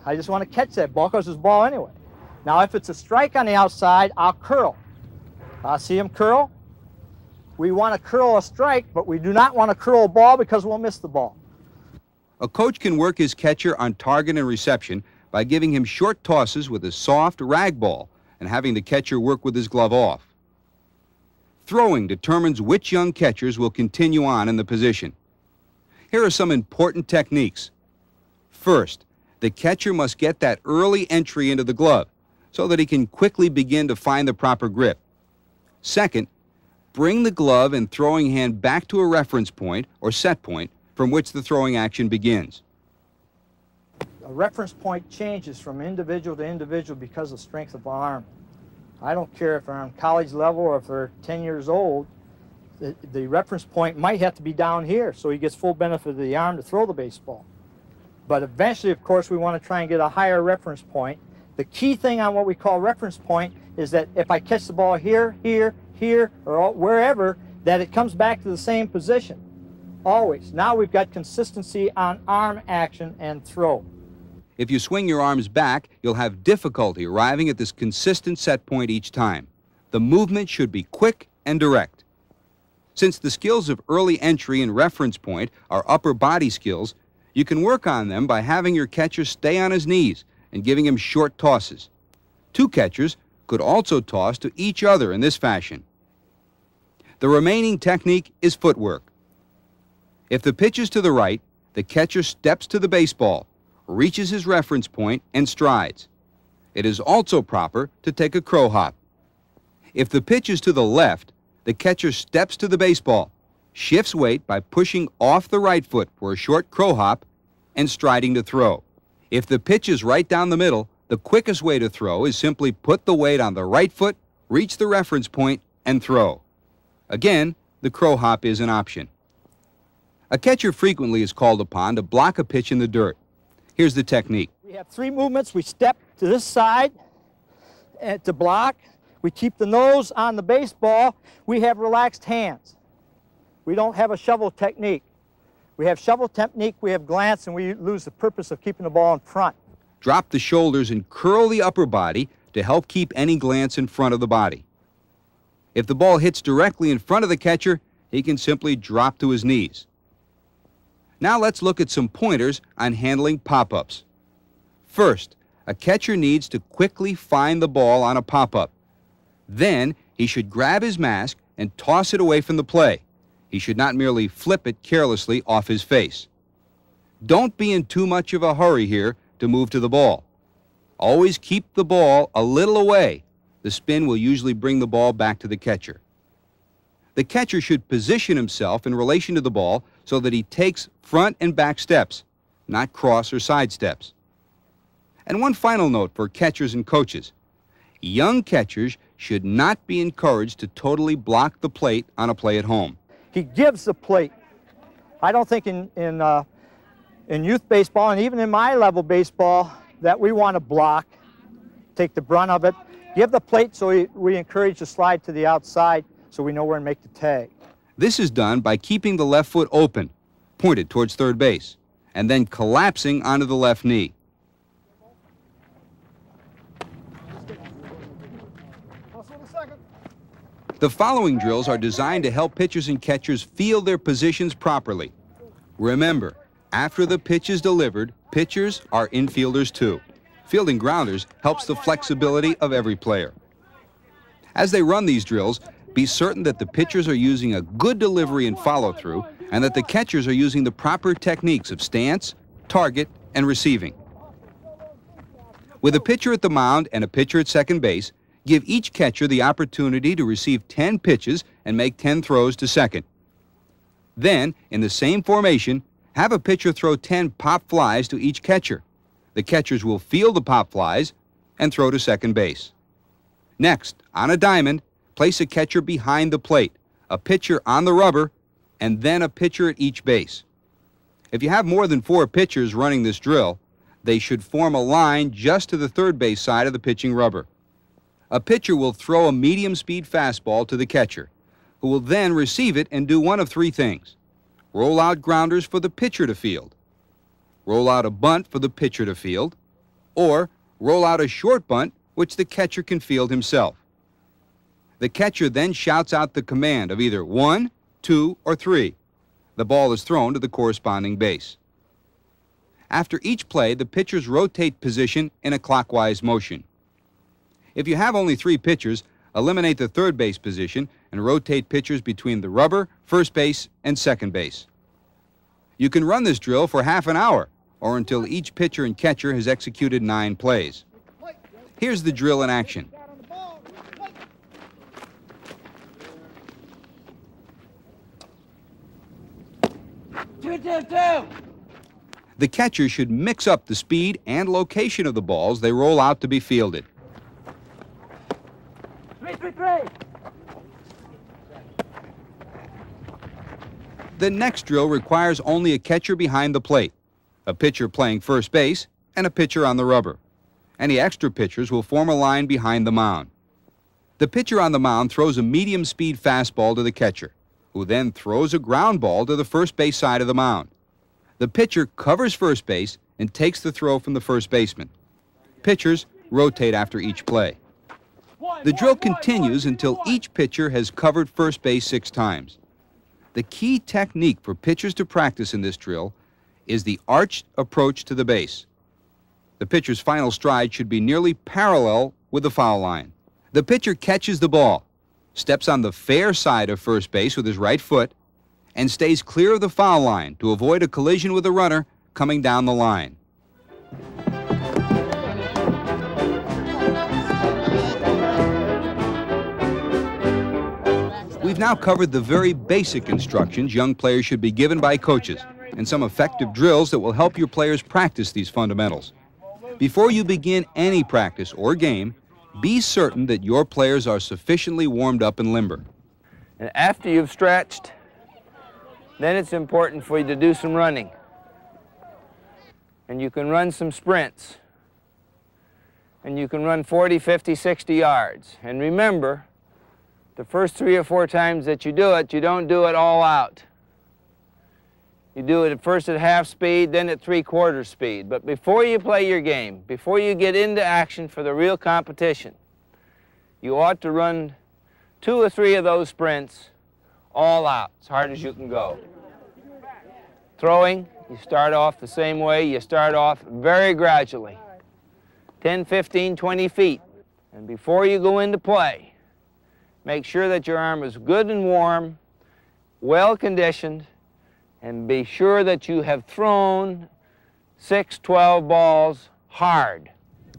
I just want to catch that ball because it's a ball anyway. Now, if it's a strike on the outside, I'll curl. I see him curl. We want to curl a strike, but we do not want to curl a ball because we'll miss the ball. A coach can work his catcher on target and reception by giving him short tosses with a soft rag ball and having the catcher work with his glove off. Throwing determines which young catchers will continue on in the position. Here are some important techniques. First, the catcher must get that early entry into the glove so that he can quickly begin to find the proper grip. Second, bring the glove and throwing hand back to a reference point or set point from which the throwing action begins. A reference point changes from individual to individual because of strength of arm. I don't care if they're on college level or if they're ten years old, the, the reference point might have to be down here so he gets full benefit of the arm to throw the baseball. But eventually, of course, we want to try and get a higher reference point. The key thing on what we call reference point is that if I catch the ball here, here, here, or wherever, that it comes back to the same position, always. Now we've got consistency on arm action and throw. If you swing your arms back, you'll have difficulty arriving at this consistent set point each time. The movement should be quick and direct. Since the skills of early entry and reference point are upper body skills, you can work on them by having your catcher stay on his knees and giving him short tosses. Two catchers could also toss to each other in this fashion. The remaining technique is footwork. If the pitch is to the right, the catcher steps to the baseball, reaches his reference point, and strides. It is also proper to take a crow hop. If the pitch is to the left, the catcher steps to the baseball, shifts weight by pushing off the right foot for a short crow hop, and striding to throw. If the pitch is right down the middle, the quickest way to throw is simply put the weight on the right foot, reach the reference point, and throw. Again, the crow hop is an option. A catcher frequently is called upon to block a pitch in the dirt. Here's the technique. We have three movements. We step to this side and to block. We keep the nose on the baseball. We have relaxed hands. We don't have a shovel technique. We have shovel technique, we have glance, and we lose the purpose of keeping the ball in front. Drop the shoulders and curl the upper body to help keep any glance in front of the body. If the ball hits directly in front of the catcher, he can simply drop to his knees. Now let's look at some pointers on handling pop-ups. First, a catcher needs to quickly find the ball on a pop-up. Then, he should grab his mask and toss it away from the play. He should not merely flip it carelessly off his face. Don't be in too much of a hurry here to move to the ball. Always keep the ball a little away. The spin will usually bring the ball back to the catcher. The catcher should position himself in relation to the ball so that he takes front and back steps, not cross or side steps. And one final note for catchers and coaches. Young catchers should not be encouraged to totally block the plate on a play at home. He gives the plate. I don't think in, in, uh, in youth baseball and even in my level baseball that we want to block, take the brunt of it. Give the plate so we, we encourage the slide to the outside so we know where to make the tag. This is done by keeping the left foot open, pointed towards third base, and then collapsing onto the left knee. The following drills are designed to help pitchers and catchers feel their positions properly. Remember, after the pitch is delivered, pitchers are infielders too. Fielding grounders helps the flexibility of every player. As they run these drills, be certain that the pitchers are using a good delivery and follow-through, and that the catchers are using the proper techniques of stance, target, and receiving. With a pitcher at the mound and a pitcher at second base, give each catcher the opportunity to receive ten pitches and make ten throws to second. Then, in the same formation, have a pitcher throw ten pop flies to each catcher. The catchers will field the pop flies and throw to second base. Next, on a diamond, place a catcher behind the plate, a pitcher on the rubber, and then a pitcher at each base. If you have more than four pitchers running this drill, they should form a line just to the third base side of the pitching rubber. A pitcher will throw a medium-speed fastball to the catcher, who will then receive it and do one of three things. Roll out grounders for the pitcher to field, roll out a bunt for the pitcher to field, or roll out a short bunt which the catcher can field himself. The catcher then shouts out the command of either one, two, or three. The ball is thrown to the corresponding base. After each play, the pitchers rotate position in a clockwise motion. If you have only three pitchers, eliminate the third base position and rotate pitchers between the rubber, first base, and second base. You can run this drill for half an hour or until each pitcher and catcher has executed nine plays. Here's the drill in action. Two, two, two. The catcher should mix up the speed and location of the balls they roll out to be fielded. Three, three, three. The next drill requires only a catcher behind the plate, a pitcher playing first base, and a pitcher on the rubber. Any extra pitchers will form a line behind the mound. The pitcher on the mound throws a medium-speed fastball to the catcher, who then throws a ground ball to the first base side of the mound. The pitcher covers first base and takes the throw from the first baseman. Pitchers rotate after each play. The drill continues until each pitcher has covered first base six times. The key technique for pitchers to practice in this drill is the arched approach to the base. The pitcher's final stride should be nearly parallel with the foul line. The pitcher catches the ball, steps on the fair side of first base with his right foot, and stays clear of the foul line to avoid a collision with a runner coming down the line. We've now covered the very basic instructions young players should be given by coaches and some effective drills that will help your players practice these fundamentals. Before you begin any practice or game, be certain that your players are sufficiently warmed up and limber. And after you've stretched, then it's important for you to do some running. And you can run some sprints. And you can run forty, fifty, sixty yards. And remember, the first three or four times that you do it, you don't do it all out. You do it at first at half speed, then at three-quarter speed. But before you play your game, before you get into action for the real competition, you ought to run two or three of those sprints all out, as hard as you can go. Throwing, you start off the same way. You start off very gradually, ten, fifteen, twenty feet. And before you go into play, make sure that your arm is good and warm, well conditioned, and be sure that you have thrown six, twelve balls hard.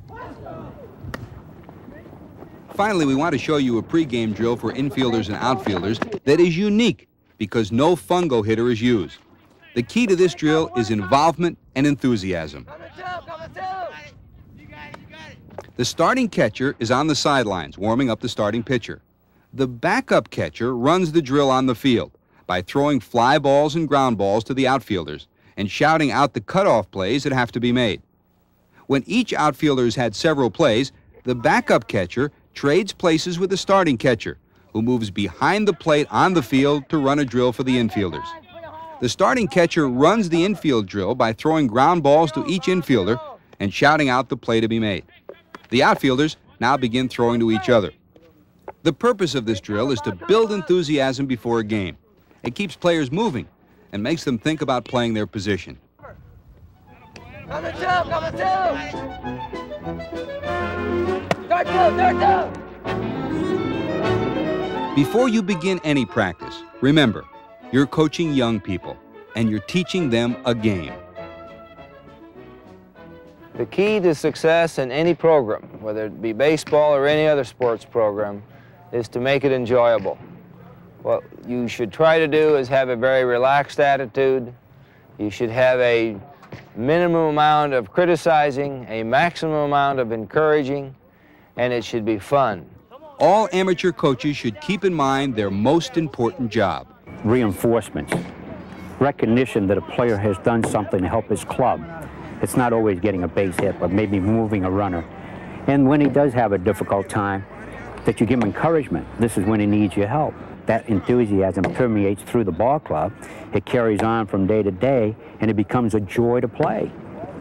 Finally, we want to show you a pregame drill for infielders and outfielders that is unique because no fungo hitter is used. The key to this drill is involvement and enthusiasm. The starting catcher is on the sidelines, warming up the starting pitcher. The backup catcher runs the drill on the field by throwing fly balls and ground balls to the outfielders and shouting out the cutoff plays that have to be made. When each outfielder has had several plays, the backup catcher trades places with the starting catcher, who moves behind the plate on the field to run a drill for the infielders. The starting catcher runs the infield drill by throwing ground balls to each infielder and shouting out the play to be made. The outfielders now begin throwing to each other. The purpose of this drill is to build enthusiasm before a game. It keeps players moving and makes them think about playing their position. Number two, number two. Third two, third two. Before you begin any practice, remember, you're coaching young people and you're teaching them a game. The key to success in any program, whether it be baseball or any other sports program, is to make it enjoyable. What you should try to do is have a very relaxed attitude. You should have a minimum amount of criticizing, a maximum amount of encouraging, and it should be fun. All amateur coaches should keep in mind their most important job. Reinforcements. Recognition that a player has done something to help his club. It's not always getting a base hit, but maybe moving a runner. And when he does have a difficult time, that you give him encouragement. This is when he needs your help. That enthusiasm permeates through the ball club. It carries on from day to day, and it becomes a joy to play.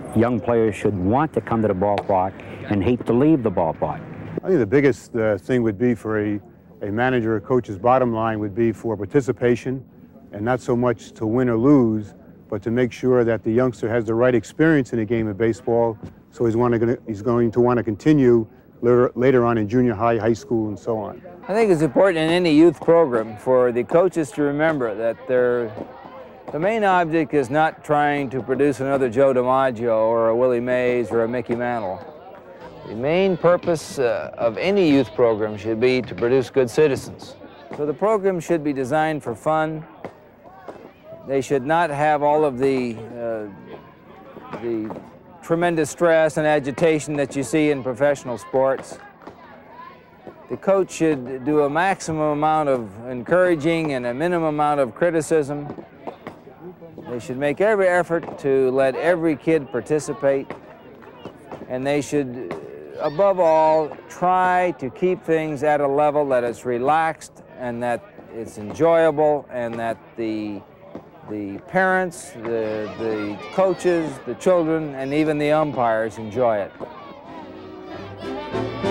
young players should want to come to the ballpark and hate to leave the ballpark. I think the biggest uh, thing would be for a, a manager or coach's bottom line would be for participation, and not so much to win or lose, but to make sure that the youngster has the right experience in a game of baseball, so he's, want to, he's going to want to continue later, later on in junior high, high school, and so on. I think it's important in any youth program for the coaches to remember that they're, the main object is not trying to produce another Joe DiMaggio or a Willie Mays or a Mickey Mantle. The main purpose uh, of any youth program should be to produce good citizens. So the program should be designed for fun. They should not have all of the, uh, the tremendous stress and agitation that you see in professional sports. The coach should do a maximum amount of encouraging and a minimum amount of criticism. They should make every effort to let every kid participate, and they should, above all, try to keep things at a level that is relaxed and that it's enjoyable and that the, the parents, the, the coaches, the children, and even the umpires enjoy it.